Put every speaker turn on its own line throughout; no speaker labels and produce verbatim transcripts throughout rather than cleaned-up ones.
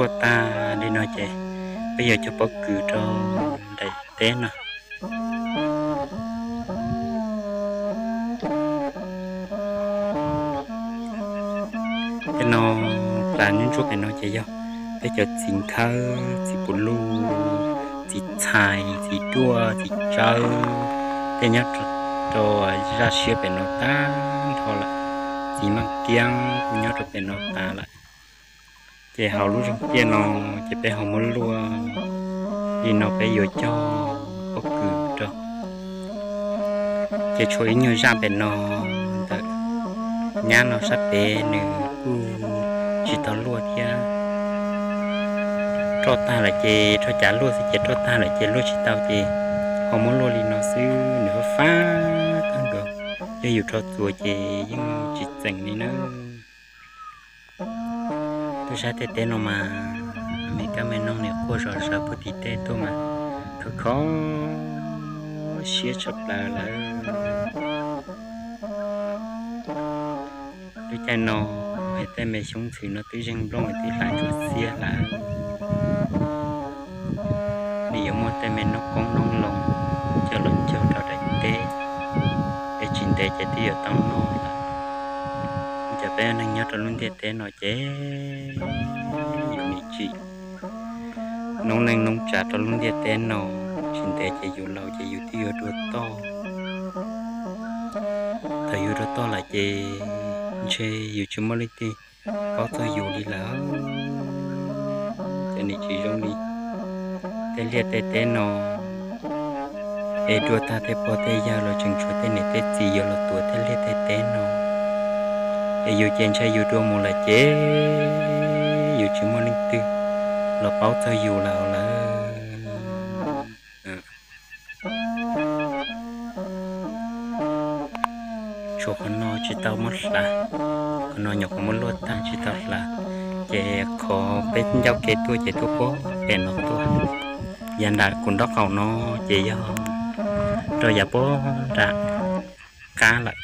lúa ta đi nói chị bây giờ cho bớt cử cho đầy té nè cái nó là những chỗ cái nó chị do bây giờ chính thơ chỉ bù lu chỉ xài chỉ đua chỉ chơi thế nhá cho ra xe bên nó ta thôi là chỉ mang tiếng cũng nhớ cho bên nó ta lại chị hào lúc trong kia nó chị bé hào muốn luôn đi nó bé vô cho có cử cho chị chuối như ra bên nó nhà nó sắp bé nữa chỉ tao luôn thì cho ta là chị cho trả luôn thì chị cho ta là chị luôn chỉ tao chị họ muốn luôn đi nó xứ nữa phá tăng được cho dù cho tuổi chị nhưng chỉ dành đi nữa tôi sẽ tết tết nó mà mấy cái mấy nông này qua rồi sao bữa thì tết tôi mà thật khó xía chập là là tôi chạy nó mấy tay mấy xuống thì nó tới răng rong thì lại cho xía là đi ở một tay mấy nó con nông lồng cho lần cho trò đánh tết để chín tết chạy đi ở tông nó chả bé nên nhớ cho luôn tết tết nó chế nhiều nhị chị nông nên nông trả cho luôn tết tết nó chín tết chạy dù lâu chạy dù tiêu đua to thời dù đua to là chế chế dù chưa mới đi ti có thời dù đi là cho nên chị giống đi tết liệt tết tết nó để đua ta tết bỏ tết già rồi chừng cho tết này tết gì giờ là tuổi tết liệt tết tết nó để dù trên chơi dù đua một là chế dù chỉ muốn linh tư là báo cho dù là là chỗ con nó chỉ tao mất là con nó nhọc muốn luôn ta chỉ tao là chế khó bên giao kế tôi chế tôi có bên nó tôi dàn đại cùng đó cầu nó chế do rồi giả bố ra cá lại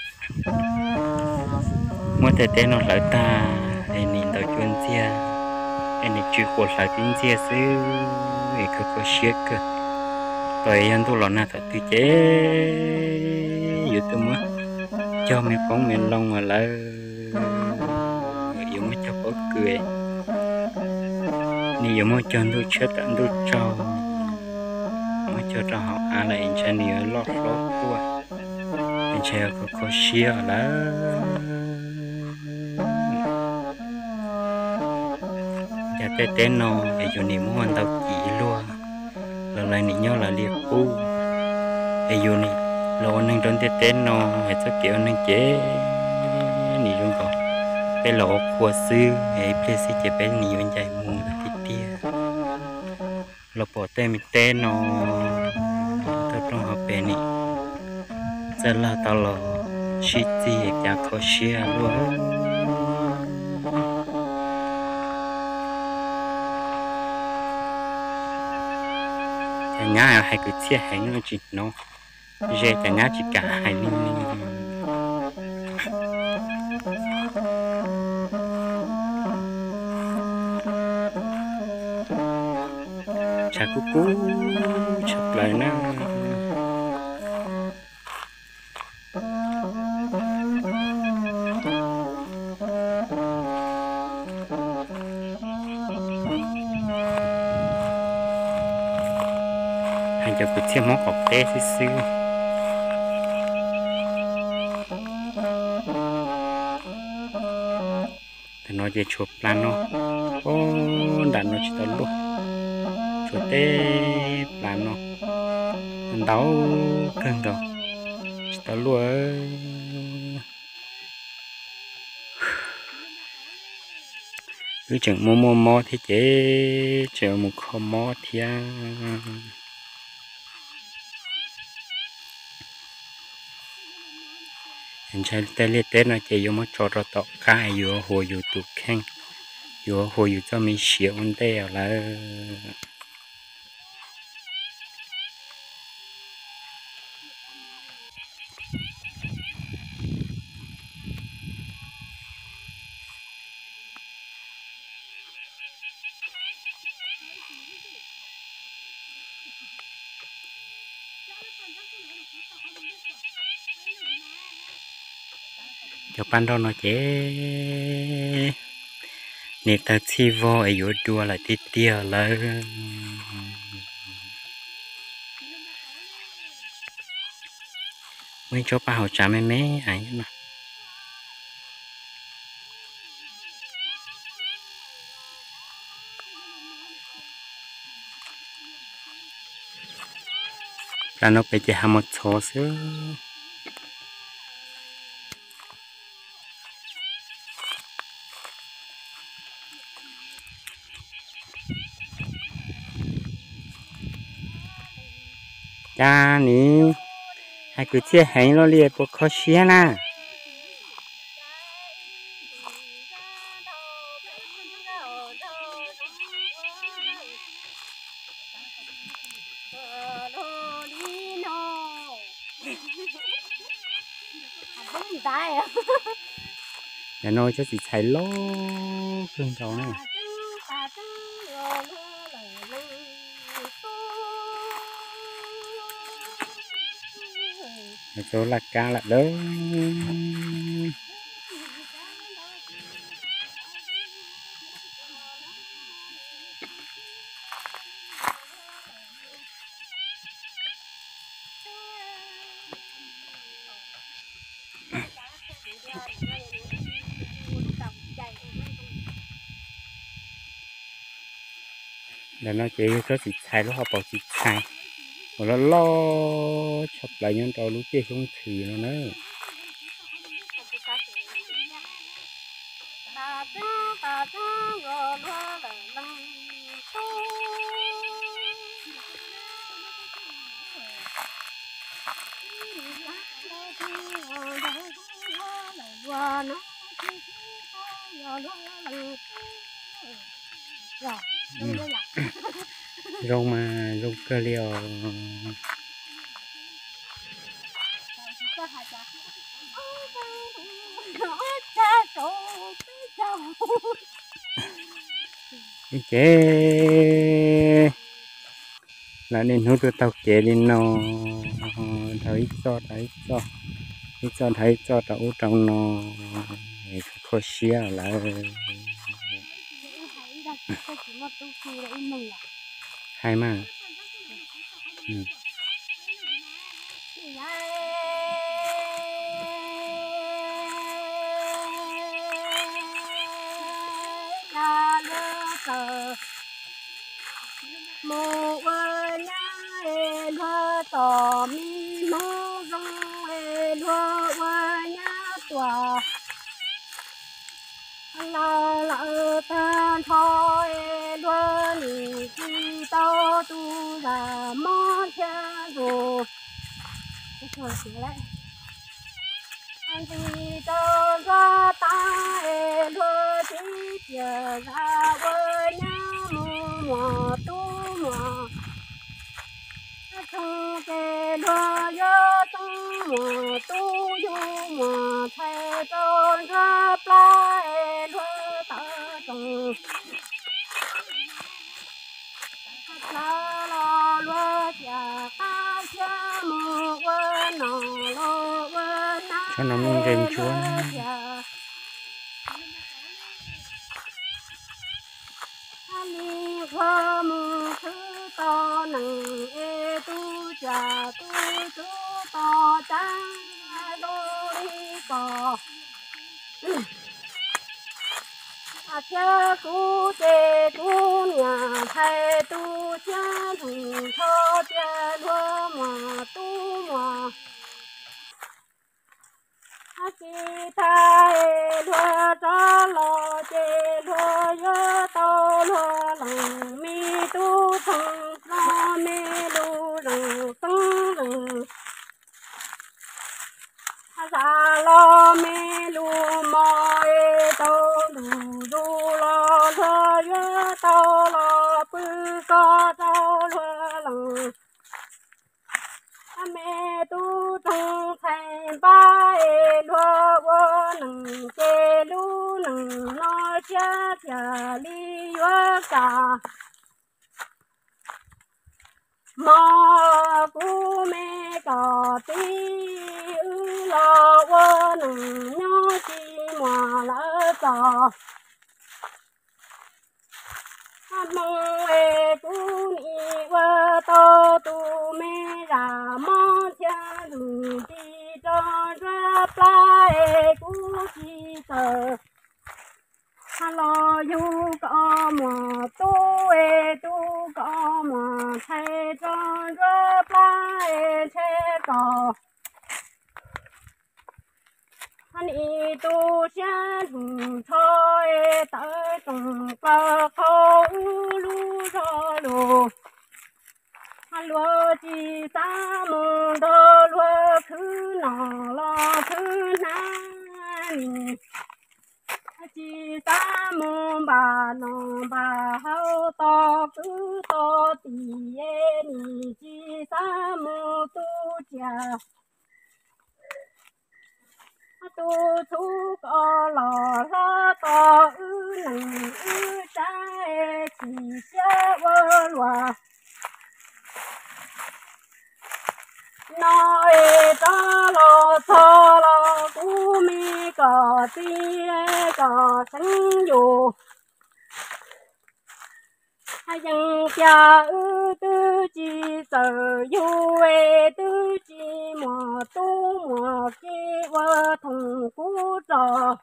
mỗi thời tiết nó lại ta để nhìn đầu chuyên gia anh ấy chịu khổ lại chuyên gia xứ để cứ có shit cơ rồi anh tôi là thật tự chế dù tôi muốn cho mấy phóng miền long mà lại dùng mấy cho bớt cười nếu dùng mấy chân tôi chết anh tôi cho mấy cho cho họ à lại anh chơi nhiều lót lót tua anh chơi có có shit là giờ tết tết nó để cho niệm muốn tao chỉ luôn lần này niệm nhớ là liệt u để cho niệm lâu anh trong tết tết nó hay cho kiểu anh chế niệm luôn còn cái lỗ của sư hay plei sĩ chế bé niệm anh chạy mua là tít tia lỗ bỏ tên mình tên nó tao trong học bé niệm rất là tao lỗ shit gì cả khó share luôn nhà hay cứ chia hay nó chỉ nó dễ cả nhà chỉ cả hai linh chả cú cú chụp lại nó hay cho cứ xem món cọp té xíu xíu thì nó chỉ chụp plan nó ô đàn nó chỉ tao luôn chụp té plan nó đau căng đầu chỉ tao luôn cứ chừng mò mò mò thì chế chờ một kho mò thì anh chơi tết liệt tết nó chỉ dùng một trò trò tọt cá vừa hồi vừa tụt khen vừa hồi vừa cho mình xỉu anh tê là cho pan đâu nó chế nè ta chi vô ấy yếu đua lại tí tia lại mấy chỗ ba họ trả mấy mấy ấy mà là nó bị chỉ ham một số xíu cha nè hai cứ chia hành nó liền bộ khó xía na để nói cho chị xài lố cưng cháu này một số là ca là đỡ để nó chỉ có chị xài lúc họ bảo chị xài rồi nó lo chụp lại nhân tàu lúc kia không thử nó nữa rong mà rong cơ liều chế là nên hút tao chế lên nó thấy cho thấy cho thấy cho thấy cho tao trong nó khó xía là hai mà ừ.
mô ơi nhá ê lúa tỏ mi mô rong ê lúa ơi nhá tòa la la tan thôi lúa nì chi tao tu là món cha rồi thôi xíu lại anh đi tao ra ta ê lúa chi chờ ra với nhá mùa tu mùa không kể đua gió tung mùa tu du mùa thay tôn ra plai đua ta trồng la la lúa chả ta chả mùa quên nọ lúa quên na
cho nó mình rèm chúa
mi hoa mù thứ to nặng ê tu trà tu tu to trắng đôi cò à cha cu tê tu nhà thầy tu cha thùng thô cha lúa mà tu mà chi ta lúa cho lo chê lúa gió tao lúa lòng mi tu thằng lo mi lu rừng tung rừng sa lo mi lu mò tao lu lu lo lúa gió tao lo bự co tao lúa lòng mẹ tu tung thành ba lúa vô nằng chê lu nằng nó cha cha li yo cả mò cu mẹ cò tí lo vô nằng nó giò mong ê tu ni vơ tô tu mê ra mong thiên lù đi cho ra pla ê cu chi tờ hello you có mà tu ê tu có mà thay cho ra pla ê thế có anh y tu sen thủ thôi tới cùng cơ khâu lu cho lu anh lúa chỉ ta mong đo lúa thứ nọ lo thứ nan chỉ ta mong bà nọ bà hậu to cứ to tì nì chỉ ta mong tu cha tu thu có lò lo to ư nằng ư trái chỉ chơi vơ loa nói cho lo cho lo cú mi có ti có sinh dù hay dân cha ư tư chi sợ du ê tư chi mùa tu mùa kia vơ thùng cú trò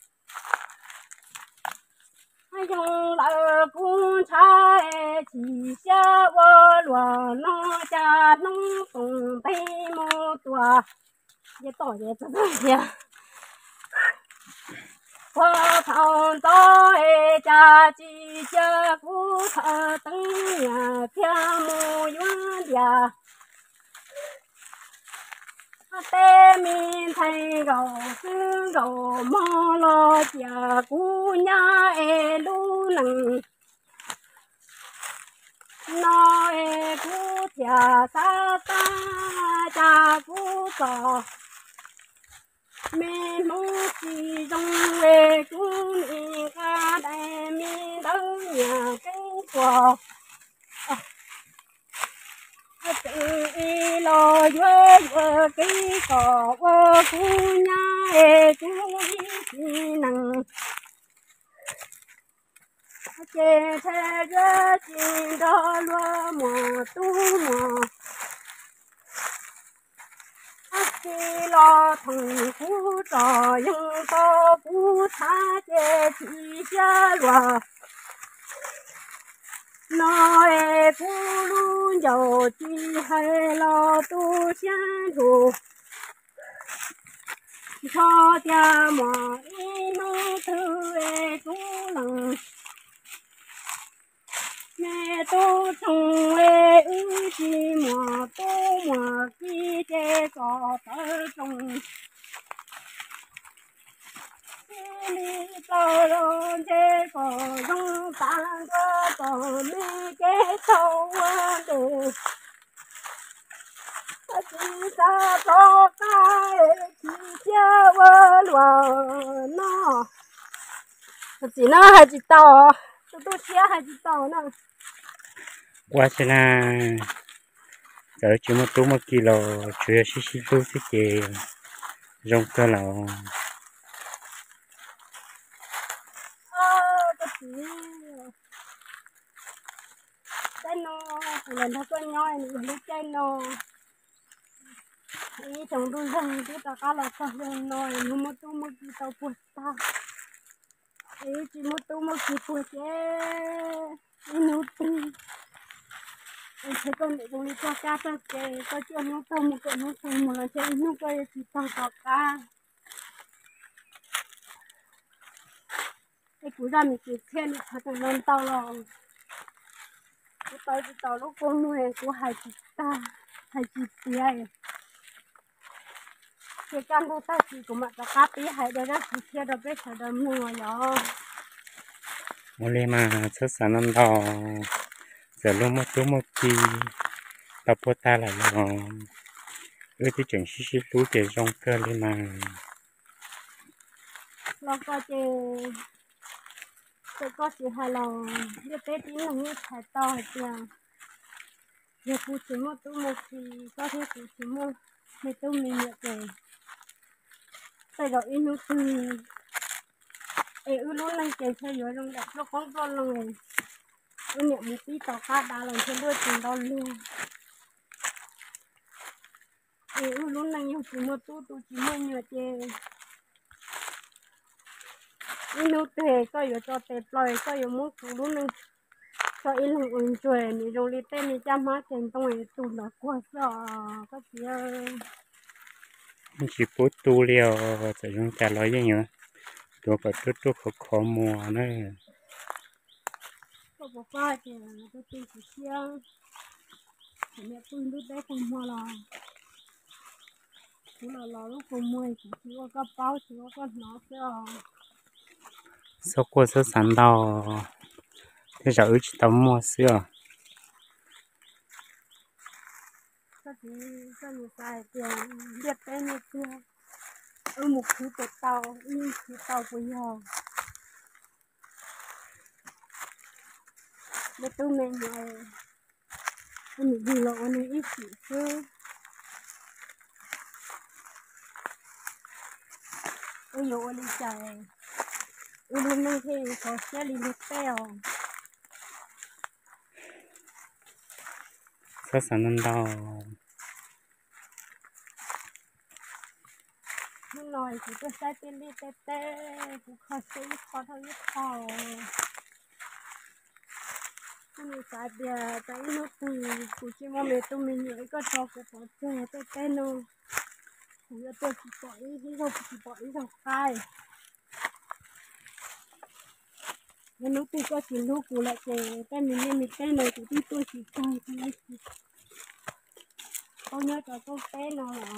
hay dân lỡ cũng cha ê chỉ xa vơ lùa nó cha nông cùng tay mô tùa dễ tỏ dễ tỏ dễ vơ thằng to ê cha chi cha cú thơ tấn nhà kia mô yuan địa tê min thay gầu sư gầu mò lo chia cú nhà ê lu nằng nó ê cú thia sa ta cha cú sò mê mô chi dòng ê cú mi ca đại mi đâu nhà cánh quả tự y lo vơ vơ cái cỏ vơ cú nhà ê cú y nằng chê thế rơ chi đó lúa mùa tu mùa chi lo thằng cú trò dân to cú tha chê chi chê lúa nói cú luôn giàu chi hay lo tu sen thủ cho cha mà y nó thư ê cú lần mẹ tu trồng ê ư chi mà tu mà chi chê có tới trồng đi tao lo chê có rong ta có có mẹ chê sâu đồ chỉ ta cho ta chỉ chơi vơ lúa nó chỉ nó hay chỉ tao tôi tôi chia hay chỉ tao nó
qua xem na giờ chỉ một túi một kilo chưa xí xí lúa xí chè rong cơ lẩu
cái nó lần thứ con nhoi này lúc cái nó ý chồng tôi rằng tôi ta cá là sao rằng nói nó một tu một kỳ tàu bột ta ý chỉ một tu một kỳ bột chứ nó tu thế con để tôi cho cá cho cái có chuyện nó tu một cái nó tu một là chơi nó coi chỉ tàu có cá cái cú ra mình chỉ thêm thật là non tàu rồi cái tàu cái tàu lúc con nuôi của hai chị ta hai chị tía cái căn đó ta chỉ của mặt là cá tí hai đứa đó chỉ chia được biết phải đâm mua rồi
mua lên mà xuất sản năm đỏ giờ lúc một túi một kỳ tao bớt ta lại nó ưa thì chẳng xí xí lúa để rong cơ lên mà
lo coi chơi tôi có chỉ hai lò như thế tí là như thái to tiền giờ phụ chỉ một túi một thì có thể phụ chỉ một mấy túi mình nhận về bây giờ in nó từ ê ư luôn lên chơi chơi rồi luôn đẹp nó con con luôn ư nhẹ một tí tàu cá đã lần chơi đuôi tiền đau luôn ê ư luôn lên nhiều chỉ một tu tu chỉ một nhiều chơi ư nấu tè cóอยู่cho tè ploi cóอยู่muốn phụ luôn lên cho ít lần ôn chơi này rồi đi tên này chăm hết tiền tông này tu nó quá sợ có gì
chỉ bút tu liều sẽ chúng ta nói gì nhỉตัวก็ตุ๊ดตุ๊ดเขาขอมัวนะ
có bỏ qua thì tôi tìm chỉ xiang thì mẹ tôi lúc đấy không mua là cũng là là lúc không mua thì chỉ có cái bao chỉ có cái nó thôi
số qua số sản đào thế giờ ước tao mua xưa
cái gì cái gì sai tiền biết cái như kia ở một thứ tự tàu như thứ tàu của nhau để tôi mình này mình đi lộ này ít chỉ chứ ở lộ đi chạy ở luôn này thì có xe đi lướt tèo
số sản đào
nhưng nói thì tôi sai tiền đi tê tê cũng khó xí khó thôi ít khó mình sai bia tại nó từ của chị mà mẹ tôi mình nhớ có cho của họ chơi tê tê nó cũng là tôi chỉ bỏ ý cái đâu chỉ bỏ ý đâu khai nên lúc tôi có chỉ lúc của lại chơi tên mình nên mình tên này của tôi chỉ chơi thôi con nhớ cho tôi tên nó là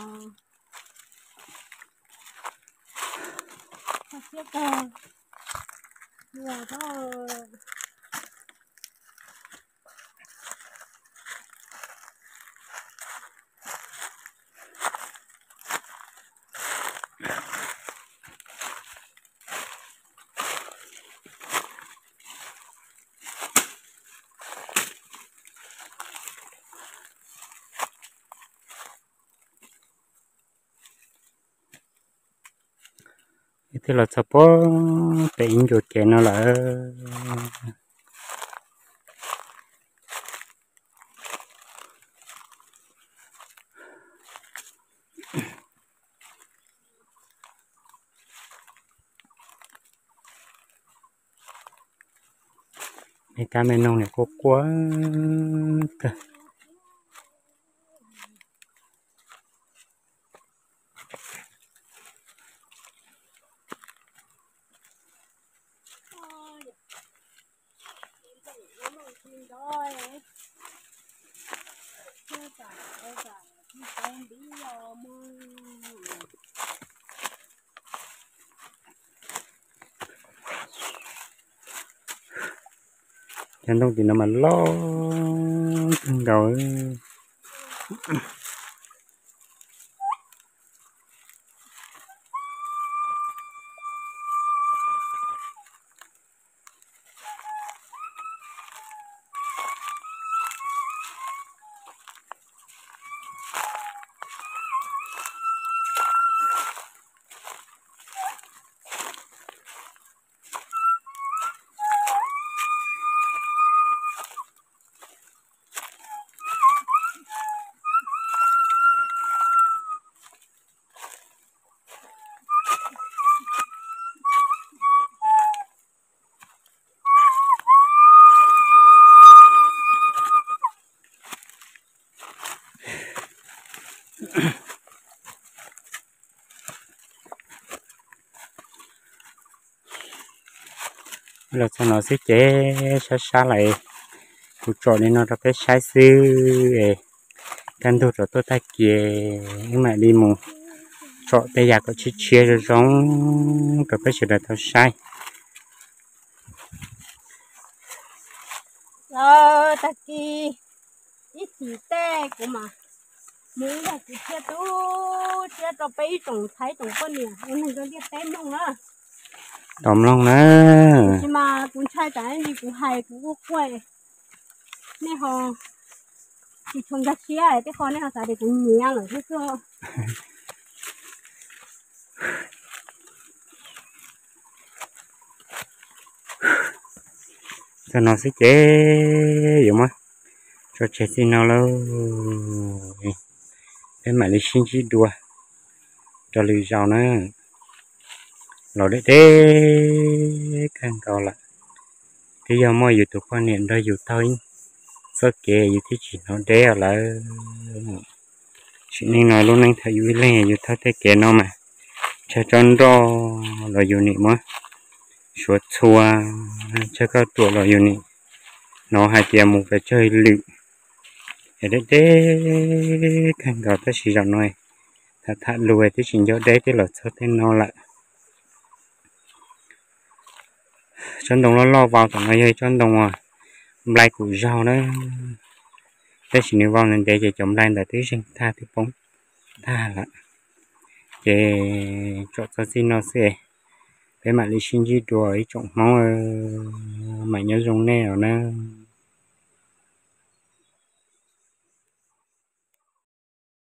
thật sự là là đó
thế là sắp bó tiền chuột kẹo nó là người ta men nông này có quá cơ chân đông thì nó mà lo rồi là cho nó sẽ chế xa xa lại cụ trò nên nó đã phải sai sư căn đồ rồi tôi ta kia nhưng mà đi mù trọ tay giặc có chia chia rồi giống rồi phải sửa lại theo sai
rồi ta kia ít chỉ tê của mà nếu là chỉ chia tu chia cho mấy trồng thái trồng con nè nên mình có biết tên không đó
đom long nữa
nhưng mà cũng trai cái gì cũng hay cũng có quay nè họ chỉ trồng ra chia ấy cái con này họ xài để cũng nhiều rồi thế cơ
cho nó sẽ chế vậy mà cho chế xin nó lâu cái mà đi xin chỉ đùa cho lì giàu nữa rồi đấy thế càng cầu lại thì giờ mọi YouTube quan niệm ra YouTube sơ kề như thế chỉ nó đeo là chuyện này nói luôn anh thấy vui lên YouTube thế kề nó mà cho chân ro là dù nị mà suốt xua cho các tuổi là dù nị nó hai tiền một phải chơi lựu để đấy đấy càng cầu tới chỉ rằng nói thật thật lùi thì chỉ cho đấy thì là cho tên nó lại chân đồng nó lo vào tận này chân đồng à lại củ rau đó thế chỉ nếu vào nên để cho chồng lại là thứ sinh tha thứ bóng tha là để cho cho xin nó sẽ cái mà đi xin gì đùa ấy trọng máu mà nhớ dùng nè ở nó